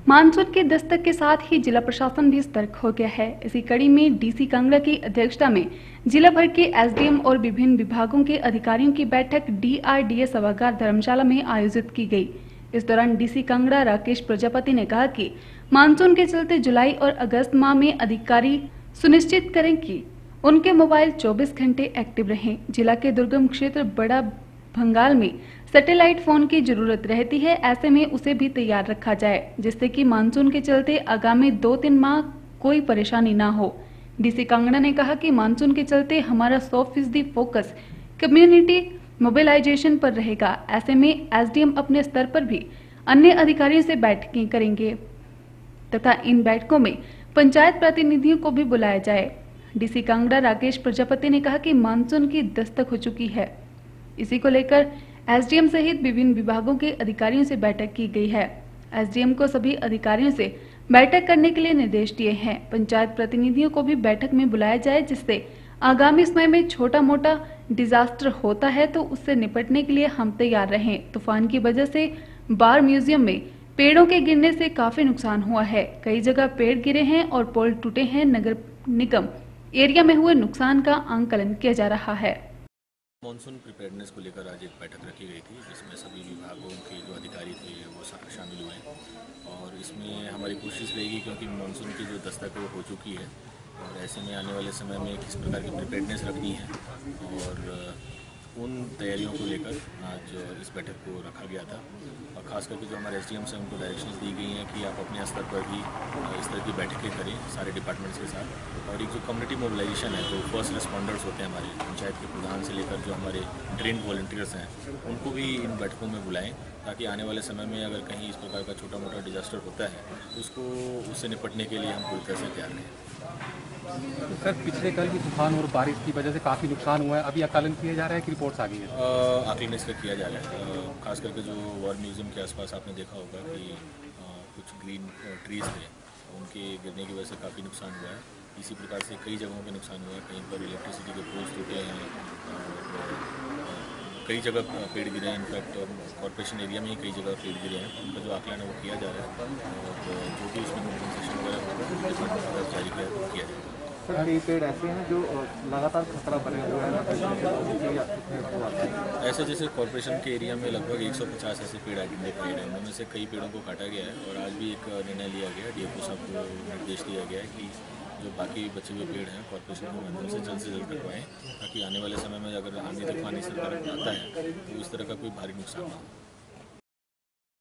Monsoon के दस्तक के साथ ही जिला प्रशासन भी सतर्क हो गया है। इसी कड़ी में डीसी कांगड़ा की अध्यक्षता में जिला भर के एसडीएम और विभिन्न विभागों के अधिकारियों की बैठक डीआरडीए सभागार धर्मशाला में आयोजित की गई। इस दौरान डीसी कांगड़ा राकेश प्रजापति ने कहा कि मानसून के चलते जुलाई और अगस्त माह में अधिकारी सुनिश्चित करें कि उनके मोबाइल 24 घंटे एक्टिव रहें। जिला के दुर्गम क्षेत्र बड़ा भंगाल में सैटेलाइट फोन की जरूरत रहती है, ऐसे में उसे भी तैयार रखा जाए जिससे कि मानसून के चलते आगामी 2-3 माह कोई परेशानी ना हो। डीसी कांगड़ा ने कहा कि मानसून के चलते हमारा 100% फोकस कम्युनिटी मोबिलाइजेशन पर रहेगा। ऐसे में एसडीएम अपने स्तर पर भी अन्य अधिकारियों से बैठकें करेंगे तथा इन बैठकों में पंचायत प्रतिनिधियों को भी बुलाया जाए। डीसी कांगड़ा राकेश प्रजापति ने कहा कि मानसून की दस्तक हो चुकी है। इसी को लेकर एसडीएम सहित विभिन्न विभागों के अधिकारियों से बैठक की गई है। एसडीएम को सभी अधिकारियों से बैठक करने के लिए निर्देश दिए हैं। पंचायत प्रतिनिधियों को भी बैठक में बुलाया जाए जिससे आगामी समय में छोटा मोटा डिजास्टर होता है तो उससे निपटने के लिए हम तैयार रहें। तूफान की वजह से बार म्यूजियम में पेड़ों के गिरने से काफी नुकसान हुआ है। कई जगह पेड़ गिरे हैं और पोल टूटे हैं। नगर निगम एरिया में हुए नुकसान का आंकलन किया जा रहा है। मानसून प्रिपेयर्डनेस को लेकर आज एक बैठक रखी गई थी जिसमें सभी विभागों के जो अधिकारी थे वो शामिल हुए और इसमें हमारी कोशिश रहेगी क्योंकि मानसून की जो दस्तक है वो हो चुकी है और ऐसे में आने वाले समय में किस प्रकार की प्रिपेयर्डनेस रखनी है और उन तैयारियों को लेकर आज इस बैठक को रखा गया था और ख़ास करके जो हमारे एसडीएम से उनको डायरेक्शंस दी गई हैं कि आप अपने स्तर पर भी इस तरह की बैठकें करें सारे डिपार्टमेंट्स के साथ। और एक जो कम्युनिटी मोबिलाइजेशन है तो फर्स्ट रिस्पॉन्डर्स होते हैं हमारे पंचायत के प्रधान से लेकर जो हमारे ट्रेन वॉलंटियर्स हैं उनको भी इन बैठकों में बुलाएं ताकि आने वाले समय में अगर कहीं इस प्रकार का छोटा मोटा डिजास्टर होता है तो उससे निपटने के लिए हम पूरी तरह से तैयार रहें। सर, पिछले कल भी तूफान और बारिश की वजह से काफ़ी नुकसान हुआ है, अभी आकलन किया जा रहा है कि रिपोर्ट्स आ गई है? आकलन इसका किया जा रहा है। खास करके जो वॉर म्यूजियम के आसपास आपने देखा होगा कि कुछ ग्रीन ट्रीज थे उनके गिरने की वजह से काफ़ी नुकसान हुआ है। इसी प्रकार से कई जगहों पे नुकसान हुआ है। कहीं पर इलेक्ट्रिसिटी के पोल्स टूटे हैं और कई जगह पेड़ गिरे हैं। इनफैक्ट कॉर्पोरेशन एरिया में ही कई जगह पेड़ गिरे हैं। उनका जो आकलन है वो किया जा रहा है और जो भी उसमें कॉम्पनसेशन वगैरह जारी किया जाएगा। सर, कई पेड़ ऐसे हैं जो लगातार खतरा बने हुए हैं। ऐसे जैसे कॉर्पोरेशन के एरिया में लगभग 150 ऐसे पेड़ आइडेंटिफाइड हैं। उनमें से कई पेड़ों को काटा गया है और आज भी एक निर्णय लिया गया है। डीएफओ साहब को निर्देश दिया गया है कि जो बाकी बचे हुए पेड़ हैं कॉर्पोरेशन के माध्यम से जल्द कटवाएं ताकि आने वाले समय में अगर आंधी तूफान इस तरह आता है तो इस तरह का कोई भारी नुकसान ना हो।